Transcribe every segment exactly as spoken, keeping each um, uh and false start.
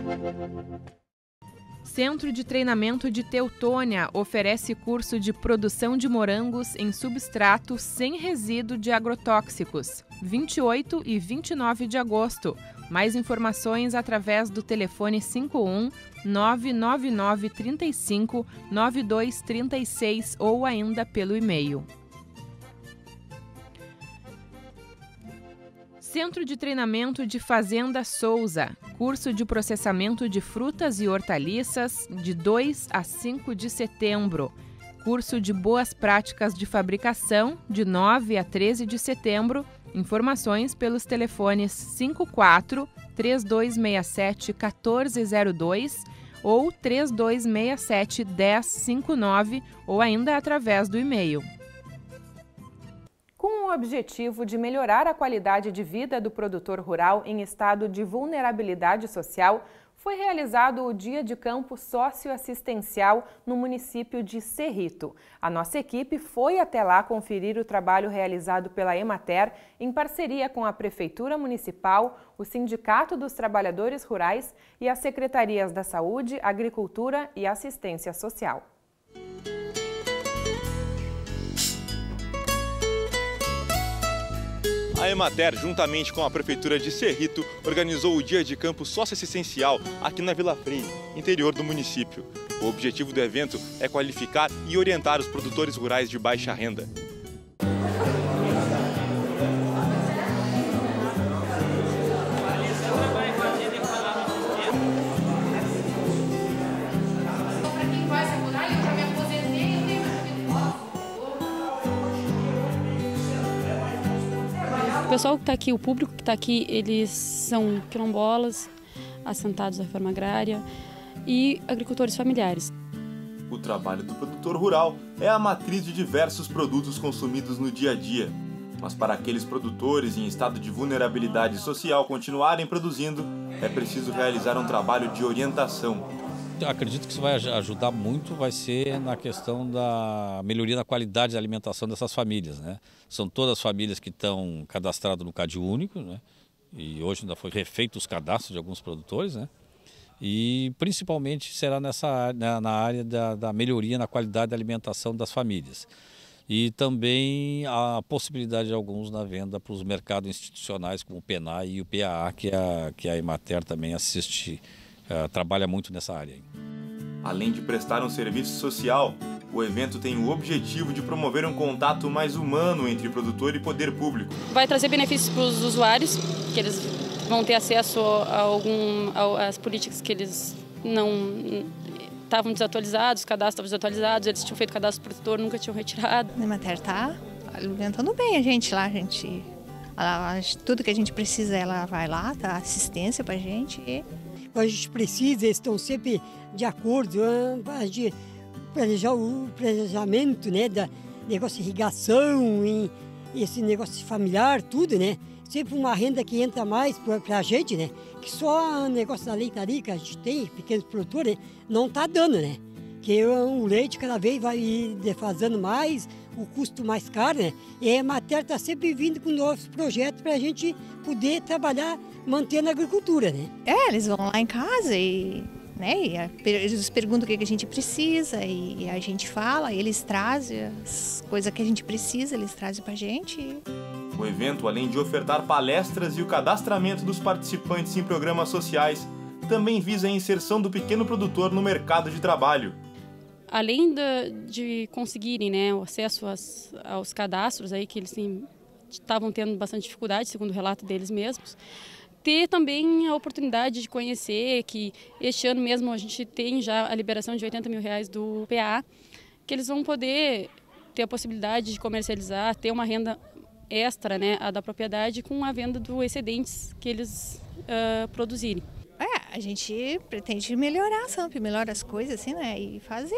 Centro de Treinamento de Teutônia oferece curso de produção de morangos em substrato sem resíduo de agrotóxicos, vinte e oito e vinte e nove de agosto. Mais informações através do telefone cinco um nove nove nove três cinco nove dois três seis ou ainda pelo e-mail. Centro de Treinamento de Fazenda Souza, curso de processamento de frutas e hortaliças de dois a cinco de setembro. Curso de Boas Práticas de Fabricação de nove a treze de setembro. Informações pelos telefones cinco quatro três dois seis sete um quatro zero dois ou três dois seis sete um zero cinco nove ou ainda através do e-mail. Com o objetivo de melhorar a qualidade de vida do produtor rural em estado de vulnerabilidade social, foi realizado o Dia de Campo Socioassistencial no município de Cerrito. A nossa equipe foi até lá conferir o trabalho realizado pela Emater em parceria com a Prefeitura Municipal, o Sindicato dos Trabalhadores Rurais e as Secretarias da Saúde, Agricultura e Assistência Social. A Emater, juntamente com a Prefeitura de Cerrito, organizou o Dia de Campo Socioassistencial aqui na Vila Freire, interior do município. O objetivo do evento é qualificar e orientar os produtores rurais de baixa renda. O pessoal que está aqui, o público que está aqui, eles são quilombolas, assentados da reforma agrária e agricultores familiares. O trabalho do produtor rural é a matriz de diversos produtos consumidos no dia a dia. Mas para aqueles produtores em estado de vulnerabilidade social continuarem produzindo, é preciso realizar um trabalho de orientação. Acredito que isso vai ajudar muito, vai ser na questão da melhoria da qualidade da alimentação dessas famílias, né? São todas famílias que estão cadastradas no Cade Único, né? E hoje ainda foi refeito os cadastros de alguns produtores, né? E principalmente será nessa, na, na área da, da melhoria na qualidade da alimentação das famílias. E também a possibilidade de alguns na venda para os mercados institucionais como o PENAI e o P A A, que a, que a Emater também assiste. Uh, trabalha muito nessa área. Além de prestar um serviço social, o evento tem o objetivo de promover um contato mais humano entre produtor e poder público. Vai trazer benefícios para os usuários, que eles vão ter acesso a algum, às políticas que eles não estavam desatualizados, os cadastros estavam desatualizados, eles tinham feito cadastro produtor, nunca tinham retirado. A Emater está alimentando bem a gente lá, a gente, ela, tudo que a gente precisa, ela vai lá, dá assistência para a gente e... A gente precisa, eles estão sempre de acordo, de planejar o planejamento, né, da negócio de irrigação, e esse negócio familiar, tudo, né? Sempre uma renda que entra mais para a gente, né? Que só o negócio da leitaria que a gente tem, pequenos produtores, não está dando, né? Que o leite cada vez vai defasando mais, o custo mais caro, né? E a Emater está sempre vindo com novos projetos para a gente poder trabalhar, mantendo a agricultura, né? É, eles vão lá em casa e, né, e eles perguntam o que a gente precisa e a gente fala, e eles trazem as coisas que a gente precisa, eles trazem para a gente. O evento, além de ofertar palestras e o cadastramento dos participantes em programas sociais, também visa a inserção do pequeno produtor no mercado de trabalho. Além de, de conseguirem, né, o acesso aos, aos cadastros, aí, que eles estavam tendo bastante dificuldade, segundo o relato deles mesmos, ter também a oportunidade de conhecer que este ano mesmo a gente tem já a liberação de oitenta mil reais do P A A, que eles vão poder ter a possibilidade de comercializar, ter uma renda extra, né, a da propriedade com a venda dos excedentes que eles uh, produzirem. É, a gente pretende melhorar sempre, melhorar as coisas assim, né, e fazer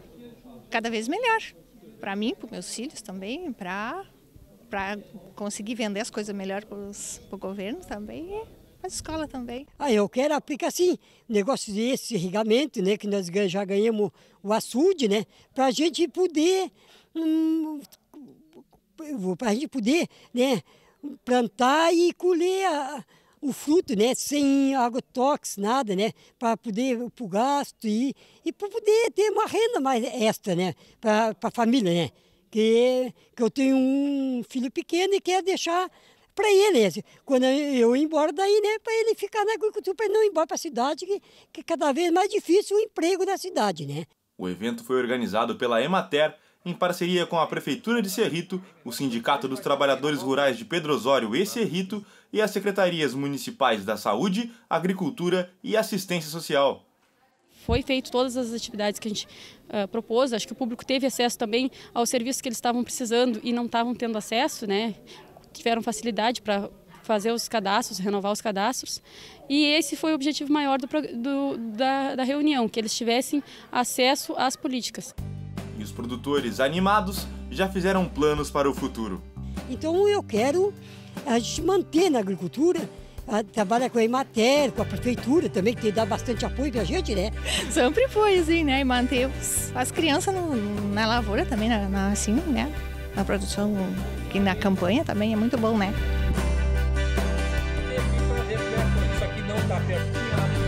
cada vez melhor. Para mim, para os meus filhos também, para para conseguir vender as coisas melhor para o governo também e para a escola também. Ah, eu quero aplicar assim, negócio desse irrigamento, né, que nós já ganhamos o açude, né, para a gente poder, hum, para a gente poder, né, plantar e colher a, o fruto, né, sem agrotóxicos, nada, né, para poder para o gasto e, e para poder ter uma renda mais extra, né, para a família, né, que, que eu tenho um filho pequeno e quero deixar para ele, né, quando eu ir embora daí, né, para ele ficar na agricultura, para ele não ir embora para a cidade, que, que é cada vez mais difícil o emprego na cidade, né. O evento foi organizado pela Emater, em parceria com a Prefeitura de Cerrito, o Sindicato dos Trabalhadores Rurais de Pedro Osório e Cerrito e as Secretarias Municipais da Saúde, Agricultura e Assistência Social. Foi feito todas as atividades que a gente uh, propôs, acho que o público teve acesso também aos serviços que eles estavam precisando e não estavam tendo acesso, né? Tiveram facilidade para fazer os cadastros, renovar os cadastros. E esse foi o objetivo maior do, do, da, da reunião, que eles tivessem acesso às políticas. E os produtores animados já fizeram planos para o futuro. Então eu quero a gente manter na agricultura, a, trabalha com a Emater, com a prefeitura também, que dá bastante apoio para a gente, né? Sempre foi assim, né? E manter os, as crianças no, na lavoura também, na, na, assim, né? Na produção, aqui na campanha também é muito bom, né? Isso aqui não está perto.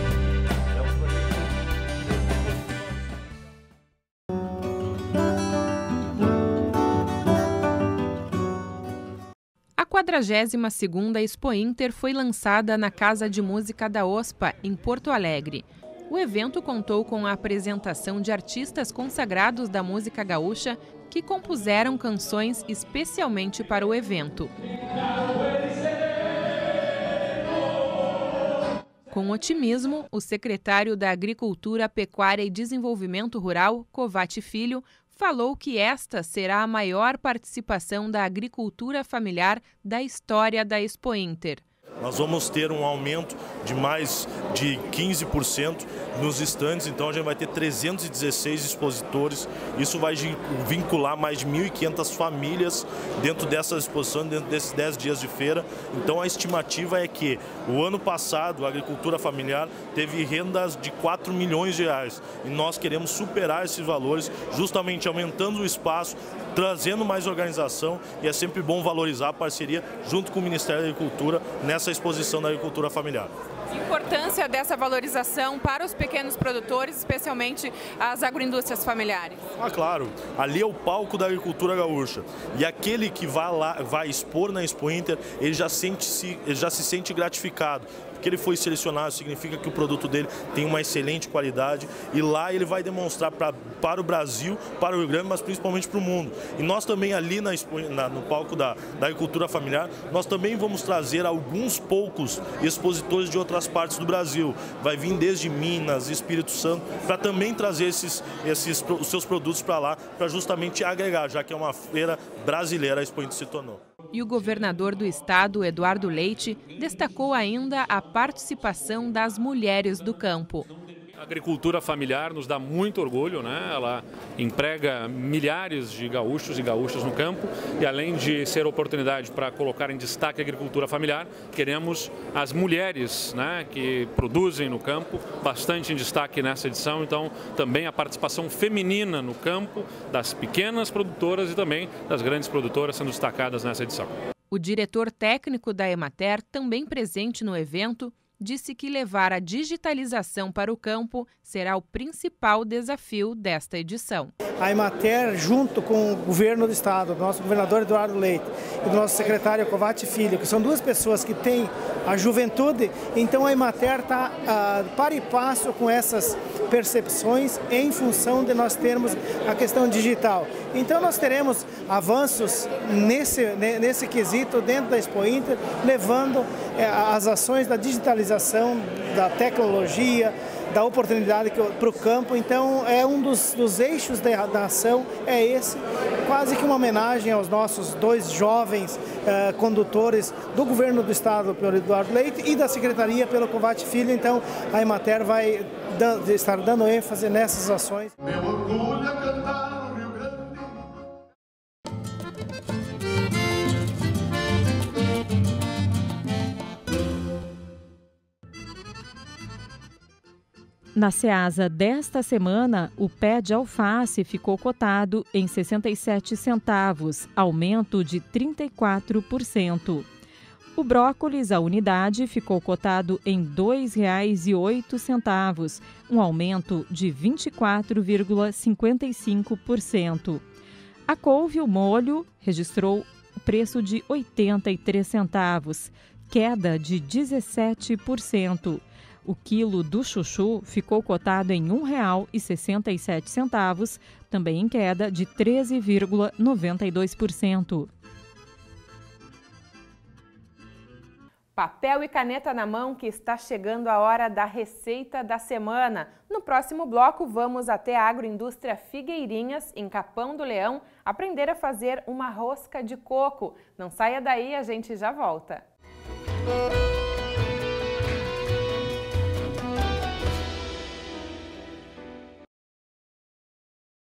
A quadragésima segunda Expo Inter foi lançada na Casa de Música da O S P A, em Porto Alegre. O evento contou com a apresentação de artistas consagrados da música gaúcha que compuseram canções especialmente para o evento. Com otimismo, o secretário da Agricultura, Pecuária e Desenvolvimento Rural, Covatti Filho, falou que esta será a maior participação da agricultura familiar da história da Expo Inter. Nós vamos ter um aumento de mais de quinze por cento nos estandes, então a gente vai ter trezentos e dezesseis expositores. Isso vai vincular mais de mil e quinhentas famílias dentro dessa exposição, dentro desses dez dias de feira. Então a estimativa é que o ano passado a agricultura familiar teve rendas de quatro milhões de reais. E nós queremos superar esses valores, justamente aumentando o espaço, trazendo mais organização, e é sempre bom valorizar a parceria junto com o Ministério da Agricultura nessa exposição da agricultura familiar. Importância dessa valorização para os pequenos produtores, especialmente as agroindústrias familiares? Ah, claro. Ali é o palco da agricultura gaúcha. E aquele que vai lá, vai expor na Expo Inter, ele já, sente -se, ele já se sente gratificado. Que ele foi selecionado significa que o produto dele tem uma excelente qualidade e lá ele vai demonstrar pra, para o Brasil, para o Rio Grande, mas principalmente para o mundo. E nós também ali na, na, no palco da, da agricultura familiar, nós também vamos trazer alguns poucos expositores de outras partes do Brasil. Vai vir desde Minas, Espírito Santo, para também trazer esses, esses, os seus produtos para lá, para justamente agregar, já que é uma feira brasileira, a Expo Inter se tornou. E o governador do estado, Eduardo Leite, destacou ainda a participação das mulheres do campo. A agricultura familiar nos dá muito orgulho, né? Ela emprega milhares de gaúchos e gaúchas no campo e, além de ser oportunidade para colocar em destaque a agricultura familiar, queremos as mulheres, né, que produzem no campo, bastante em destaque nessa edição. Então, também a participação feminina no campo das pequenas produtoras e também das grandes produtoras sendo destacadas nessa edição. O diretor técnico da Emater, também presente no evento, disse que levar a digitalização para o campo será o principal desafio desta edição. A Emater, junto com o governo do estado, do nosso governador Eduardo Leite e do nosso secretário Covatti Filho, que são duas pessoas que têm a juventude, então a Emater está ah, para e passo com essas percepções em função de nós termos a questão digital. Então nós teremos avanços nesse, nesse quesito dentro da Expo Inter, levando eh, as ações da digitalização, da tecnologia, da oportunidade para o campo. Então é um dos, dos eixos da, da ação, é esse, quase que uma homenagem aos nossos dois jovens eh, condutores do governo do estado, pelo Eduardo Leite, e da secretaria, pelo Covatti Filho. Então a Emater vai da, estar dando ênfase nessas ações. Meu orgulho é cantar no Rio Grande. Na Ceasa desta semana, o pé de alface ficou cotado em sessenta e sete centavos, aumento de trinta e quatro por cento. O brócolis, a unidade, ficou cotado em dois reais e oito centavos, um aumento de vinte e quatro vírgula cinquenta e cinco por cento. A couve, o molho, registrou o preço de oitenta e três centavos, queda de dezessete por cento. O quilo do chuchu ficou cotado em um real e sessenta e sete centavos, também em queda de treze vírgula noventa e dois por cento. Papel e caneta na mão, que está chegando a hora da receita da semana. No próximo bloco, vamos até a Agroindústria Figueirinhas, em Capão do Leão, aprender a fazer uma rosca de coco. Não saia daí, a gente já volta. Música